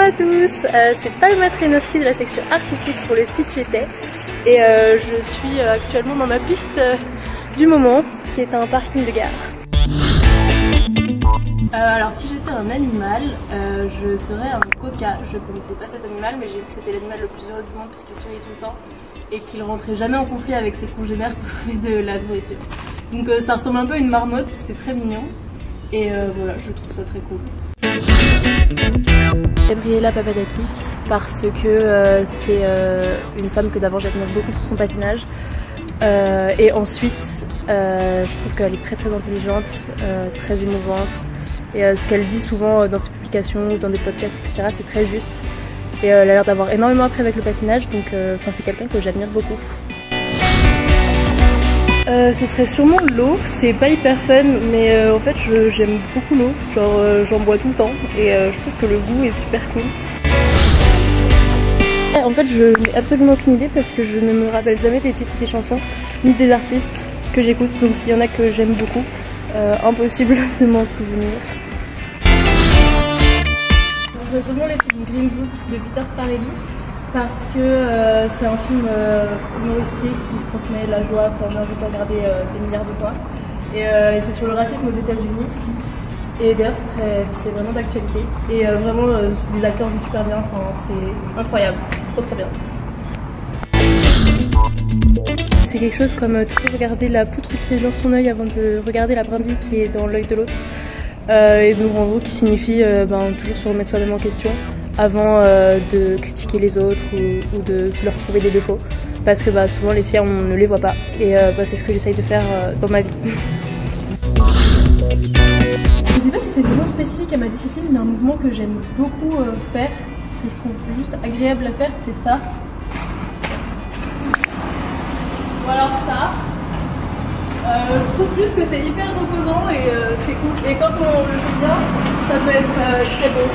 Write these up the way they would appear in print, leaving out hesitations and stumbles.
à tous, c'est Paloma Trenowski de la section artistique pour le site Uétais et je suis actuellement dans ma piste du moment qui est un parking de gare. Alors si j'étais un animal, je serais un coca. Je connaissais pas cet animal mais j'ai vu que c'était l'animal le plus heureux du monde parce qu'il souriait tout le temps et qu'il rentrait jamais en conflit avec ses congénères pour trouver de la nourriture. Donc ça ressemble un peu à une marmotte, c'est très mignon et voilà, je trouve ça très cool. Gabriela Papadakis parce que c'est une femme que d'abord j'admire beaucoup pour son patinage et ensuite je trouve qu'elle est très intelligente, très émouvante et ce qu'elle dit souvent dans ses publications ou dans des podcasts etc c'est très juste et elle a l'air d'avoir énormément appris avec le patinage donc c'est quelqu'un que j'admire beaucoup. Ce serait sûrement l'eau, c'est pas hyper fun mais en fait j'aime beaucoup l'eau, genre j'en bois tout le temps et je trouve que le goût est super cool. En fait je n'ai absolument aucune idée parce que je ne me rappelle jamais des titres des chansons ni des artistes que j'écoute, donc s'il y en a que j'aime beaucoup, impossible de m'en souvenir. Ce serait sûrement les films Green Book de Peter Farrelly. Parce que c'est un film humoristique qui transmet la joie, enfin j'ai envie de le regarder des milliards de fois. Et c'est sur le racisme aux États-Unis. Et d'ailleurs c'est vraiment d'actualité. Et vraiment les acteurs jouent super bien, enfin c'est incroyable, trop bien. C'est quelque chose comme toujours regarder la poutre qui est dans son œil avant de regarder la brindille qui est dans l'œil de l'autre. Et donc en gros qui signifie toujours se remettre soi-même en question avant de critiquer les autres ou de leur trouver des défauts parce que souvent les siens on ne les voit pas et c'est ce que j'essaye de faire dans ma vie. Je sais pas si c'est vraiment spécifique à ma discipline mais un mouvement que j'aime beaucoup faire, que je trouve juste agréable à faire, c'est ça. Ou alors ça. Je trouve juste que c'est hyper reposant et c'est cool. Et quand on le fait bien, ça peut être très beau.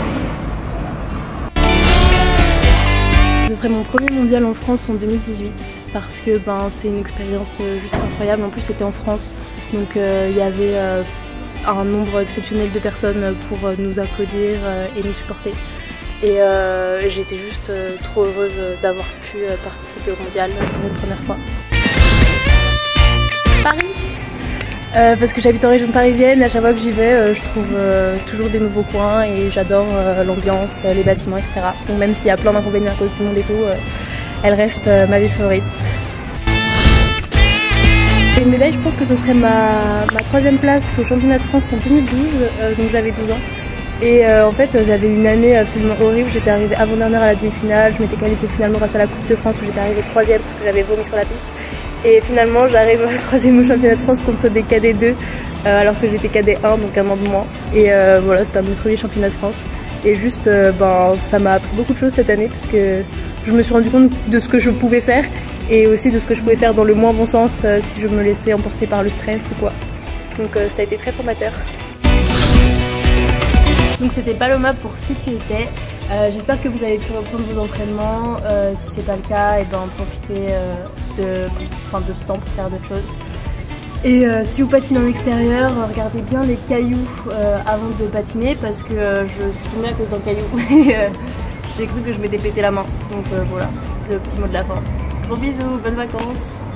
Ce serait mon premier mondial en France en 2018 parce que c'est une expérience juste incroyable. En plus c'était en France donc il y avait un nombre exceptionnel de personnes pour nous applaudir et nous supporter. Et j'étais juste trop heureuse d'avoir pu participer au mondial pour une première fois. Paris parce que j'habite en région parisienne, à chaque fois que j'y vais, je trouve toujours des nouveaux coins et j'adore l'ambiance, les bâtiments, etc. Donc même s'il y a plein d'inconvénients à cause du monde et tout, elle reste ma ville favorite. Et une médaille, je pense que ce serait ma troisième place au championnat de France en 2012, donc j'avais 12 ans. Et en fait j'avais une année absolument horrible, j'étais arrivée avant-dernière à la demi-finale, je m'étais qualifiée finalement grâce à la Coupe de France où j'étais arrivée 3ème parce que j'avais vomi sur la piste. Et finalement j'arrive 3ème au championnat de France contre des cadets 2 alors que j'étais cadet 1 donc un an de moins. Et voilà, c'était mon premier championnat de France. Et juste ça m'a appris beaucoup de choses cette année parce que je me suis rendu compte de ce que je pouvais faire et aussi de ce que je pouvais faire dans le moins bon sens si je me laissais emporter par le stress ou quoi. Donc ça a été très formateur. Donc c'était Paloma pour Site Uétais. J'espère que vous avez pu reprendre vos entraînements. Si c'est pas le cas, profitez de ce temps pour faire d'autres choses. Et si vous patinez en extérieur, regardez bien les cailloux avant de patiner parce que je suis tombée à cause d'un caillou et j'ai cru que je m'étais pété la main. Donc voilà, c'est le petit mot de la fin. Gros bisous, bonnes vacances.